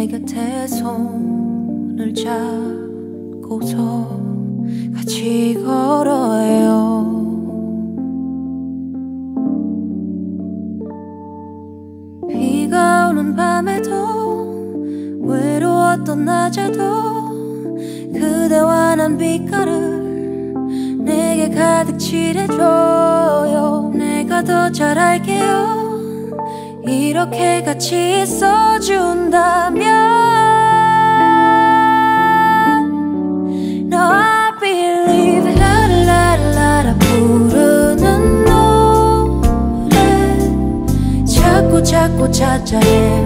내 곁에 손을 잡고서 같이 걸어요. 비가 오는 밤에도 외로웠던 낮에도 그대와 난 빛깔을 내게 가득 칠해줘요. 내가 더 잘 알게요. 이렇게 같이 있어준다면 No I believe 라라라라 부르는 노래 자꾸 찾아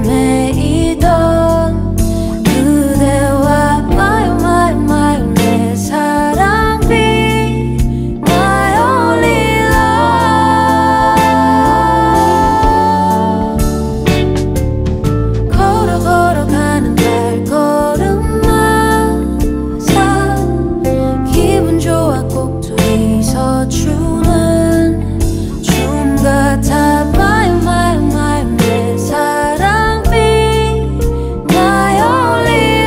헤매이던 그대와 마요 내 사랑 be my only love. 걸어가는 발걸음마다 기분 좋아 꼭 둘이서 추는 춤 같아 마요 내 사랑 be my only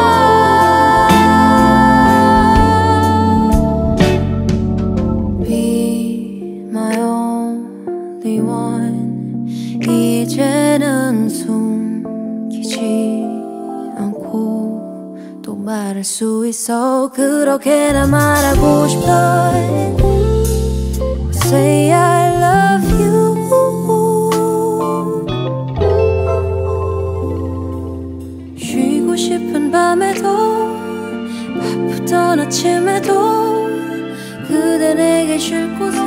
love. Be my only one. 이제는 숨기지 않고 또 말할 수 있어. 그렇게나 말하고 싶어. Say I love you. 쉬고 싶은 밤에도 바쁘던 아침에도 그대 내게 쉴 곳을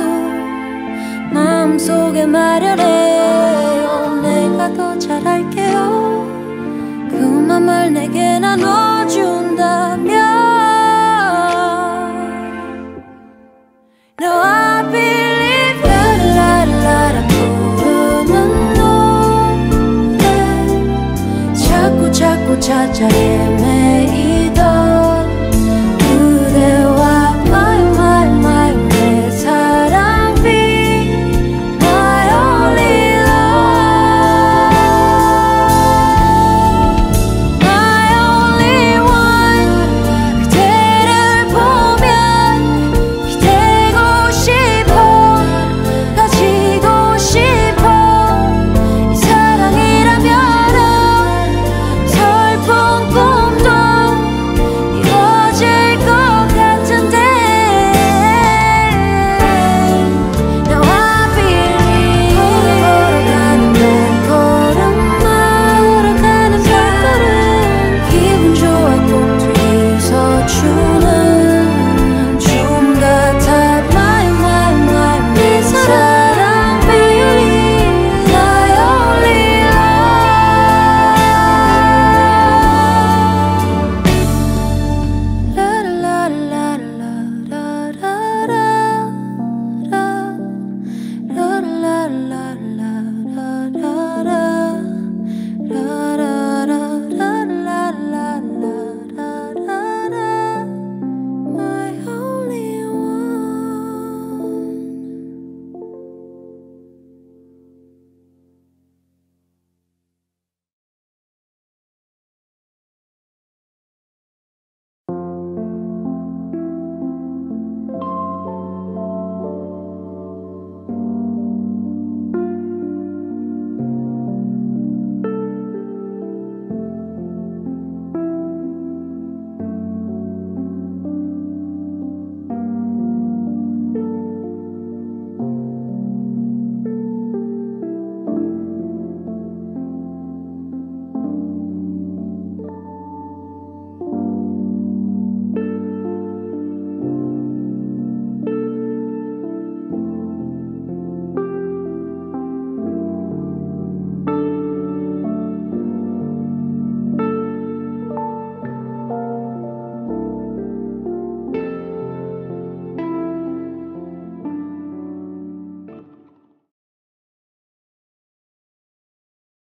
마음속에 마련해요. 내가 더 잘 알게요. 그 맘을 내게 나눠준다면 No I believe 라라라라 부르는 노래 자꾸 찾아